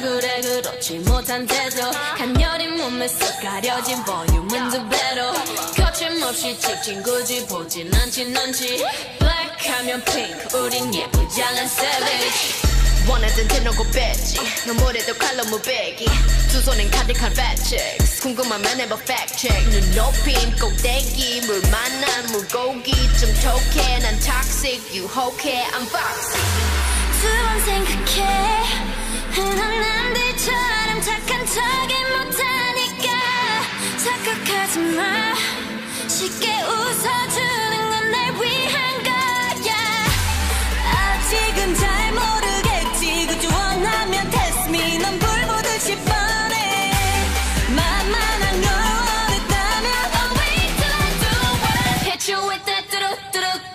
그래 그렇지 못한 태도 간녀린 몸에 쏙 가려진 볼륨은 두 배로 거침없이 찍힌 굳이 보진 않지 넌지 Black 하면 pink 우린 예쁘장한 savage 원하던 대놓고 뺐지 너무래도 칼로 무배기 두 손엔 가득한 fat chicks 궁금하면 해봐 fact check 눈 높인 꼭대기 물 만난 물고기 좀 톡해 난 toxic 유혹해 I'm foxy 두 번 생각해 흔한 남들처럼 착한 척이 못하니까 착각하지 마 쉽게 웃어주는 건 날 위한 거야 아직은 잘 모르겠지 그저 원하면 test me 넌 불 보듯이 뻔해 만만한 걸 원했다면 I'll wait till I do what I hit you with that 뚜두뚜두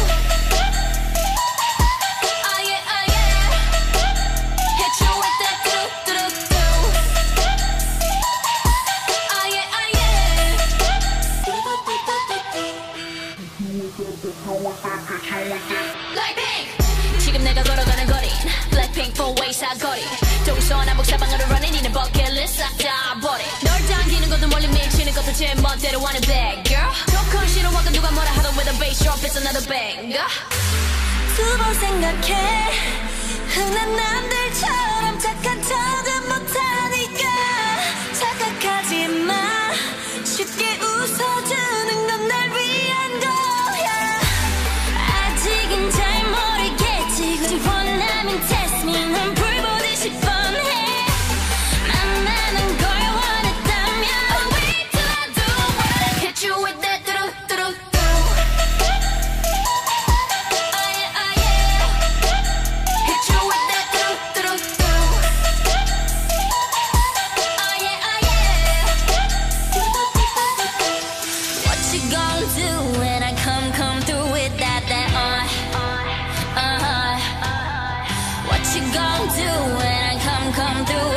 Blackpink 지금 내가 걸어가는 거린 Blackpink 4-way 사거리 동서남북 사방으로 running 이는 버킷리스트 싹 다 버려 널 당기는 것도 멀리 밀치는 것도 제 멋대로 하는 bad girl 조금 싫어하고 누가 뭐라 하던 with a bass drop it's another banger 두 번 생각해 흔한 남들처럼 착한 척은 못하니까 착각하지 마 쉽게 웃어주는 건 날 위한 거야 아직은 잘 모르겠지 굳이 원하면 test me 넌 불 보듯이 뻔해 만만한 걸 원했다면 I'll wait till I do what I hit you with that 뚜두뚜두 What you gon' do when I come through